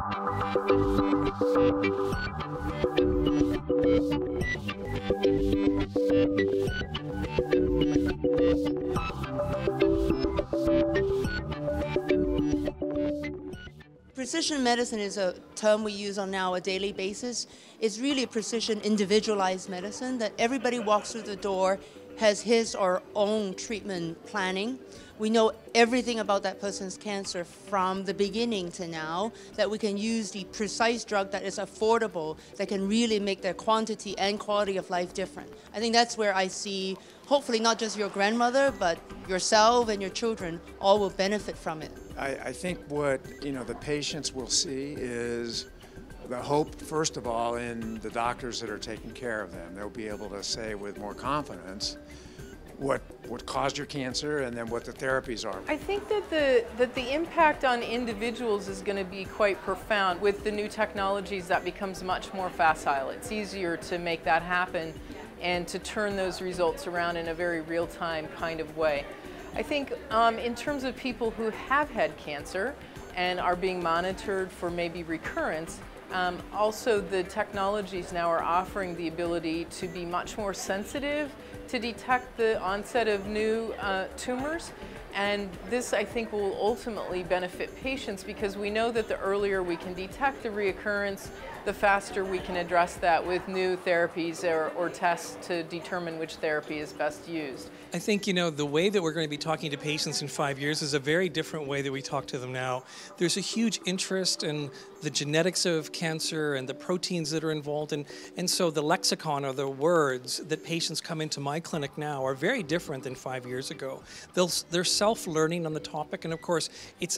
Precision medicine is a term we use on now a daily basis. It's really a precision individualized medicine that everybody walks through the door has his or own treatment planning. We know everything about that person's cancer from the beginning to now, that we can use the precise drug that is affordable, that can really make their quantity and quality of life different. I think that's where I see, hopefully not just your grandmother, but yourself and your children all will benefit from it. I think what the patients will see is the hope, first of all, in the doctors that are taking care of them. They'll be able to say with more confidence what caused your cancer and then what the therapies are. I think that the impact on individuals is going to be quite profound. With the new technologies, that becomes much more facile. It's easier to make that happen and to turn those results around in a very real-time kind of way. I think in terms of people who have had cancer and are being monitored for maybe recurrence, also the technologies now are offering the ability to be much more sensitive to detect the onset of new tumors. And this, I think, will ultimately benefit patients because we know that the earlier we can detect the reoccurrence, the faster we can address that with new therapies or tests to determine which therapy is best used. I think, the way that we're going to be talking to patients in 5 years is a very different way that we talk to them now. There's a huge interest in the genetics of cancer and the proteins that are involved, and so the lexicon or the words that patients come into my clinic now are very different than 5 years ago. They're self-learning on the topic, and of course, it's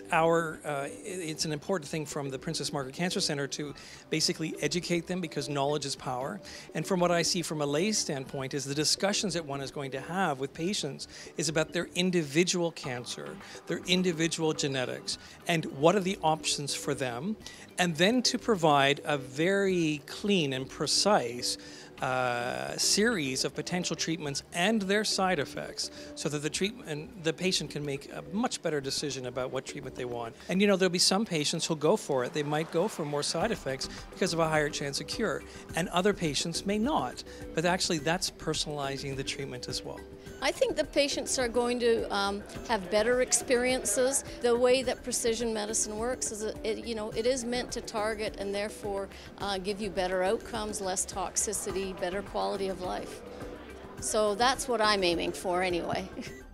an important thing from the Princess Margaret Cancer Centre to basically educate them because knowledge is power. And from what I see from a lay standpoint is the discussions that one is going to have with patients is about their individual cancer, their individual genetics, and what are the options for them, and then to provide a very clean and precise series of potential treatments and their side effects so that the patient can make a much better decision about what treatment they want. And there'll be some patients who'll go for it. They might go for more side effects because of a higher chance of cure, and other patients may not. But actually that's personalizing the treatment as well. I think the patients are going to have better experiences. The way that precision medicine works is it is meant to target and therefore give you better outcomes, less toxicity, better quality of life. So that's what I'm aiming for anyway.